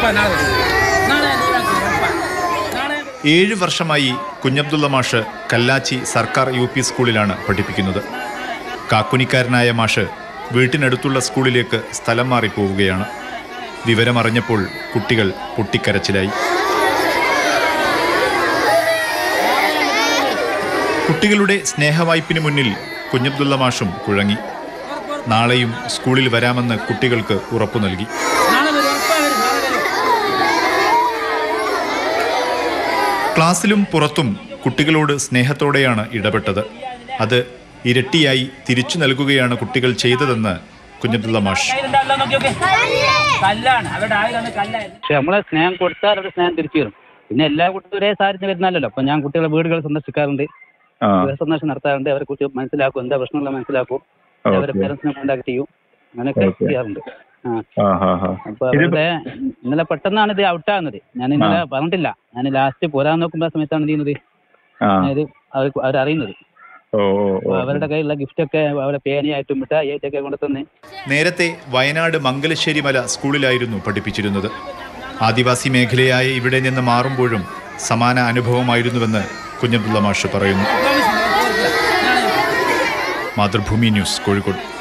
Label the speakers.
Speaker 1: 7 വർഷമായി കുഞ്ഞബ്ദുള്ള മാഷ് കല്ലാച്ചി സർക്കാർ UP സ്കൂളിലാണ് പഠിപ്പിക്കുന്നത്. കാക്കുനിക്കാരനായ മാഷ് വീട്ടിനടുത്തുള്ള സ്കൂളിലേക്ക് സ്ഥലം മാറിപ്പോവുകയാണ്. വിവരമറിഞ്ഞപ്പോൾ കുട്ടികൾ പൊട്ടിക്കരച്ചിലായി. കുട്ടികളുടെ സ്നേഹവായ്പിന് മുന്നിൽ കുഞ്ഞബ്ദുള്ള മാഷും കുഴങ്ങി. നാളെയും സ്കൂളിൽ വരാമെന്ന് കുട്ടികൾക്ക് ഉറപ്പു നൽകി. ക്ലാസ്സിലും പുറത്തും കുട്ടികളോട് സ്നേഹത്തോടെയാണ് ഇടപെട്ടത്. അത് ഇരട്ടിയായി തിരിച്ചു നൽകുകയാണ് കുട്ടികൾ ചെയ്തതെന്ന് കുഞ്ഞബ്ദുള്ള മാഷ്.
Speaker 2: നമ്മളെ സ്നേഹം കൊടുത്താൽ അവരുടെ സ്നേഹം തിരിച്ചു വരും. പിന്നെ എല്ലാ കുട്ടികളും ഒരേ സാഹചര്യം വരുന്നല്ലോ. അപ്പൊ ഞാൻ കുട്ടികളെ വീടുകൾ സന്ദർശിക്കാറുണ്ട്, സന്ദർശനം നടത്താറുണ്ട്. അവരെ കുറിച്ച് മനസ്സിലാക്കും, എന്താ പ്രശ്നമുള്ള മനസ്സിലാക്കും, അവരെ പേരൻസിനെ കോണ്ടാക്ട് ചെയ്യും, അങ്ങനെയൊക്കെ ചെയ്യാറുണ്ട്. അപ്പൊ അവരുടെ ഇന്നലെ പെട്ടെന്നാണ് ഇത് ഔട്ടാകുന്നത്. ഞാൻ ഇന്നലെ പറഞ്ഞിട്ടില്ല. ഞാൻ ലാസ്റ്റ് പോരാൻ നോക്കുമ്പോ സമയത്താണ് ചെയ്യുന്നത് അവരറിയുന്നത്. അവരുടെ കയ്യിലുള്ള ഗിഫ്റ്റ് ഒക്കെ അവരുടെ പേനയായിട്ടും മിഠായിയായിട്ടൊക്കെ കൊണ്ടുതന്നെ.
Speaker 1: നേരത്തെ വയനാട് മംഗലശ്ശേരി മല സ്കൂളിലായിരുന്നു പഠിപ്പിച്ചിരുന്നത്. ആദിവാസി മേഖലയായ ഇവിടെ നിന്ന് മാറുമ്പോഴും സമാന അനുഭവമായിരുന്നുവെന്ന് കുഞ്ഞബ്ദുള്ള മാഷ് പറയുന്നു. മാതൃഭൂമി ന്യൂസ്, കോഴിക്കോട്.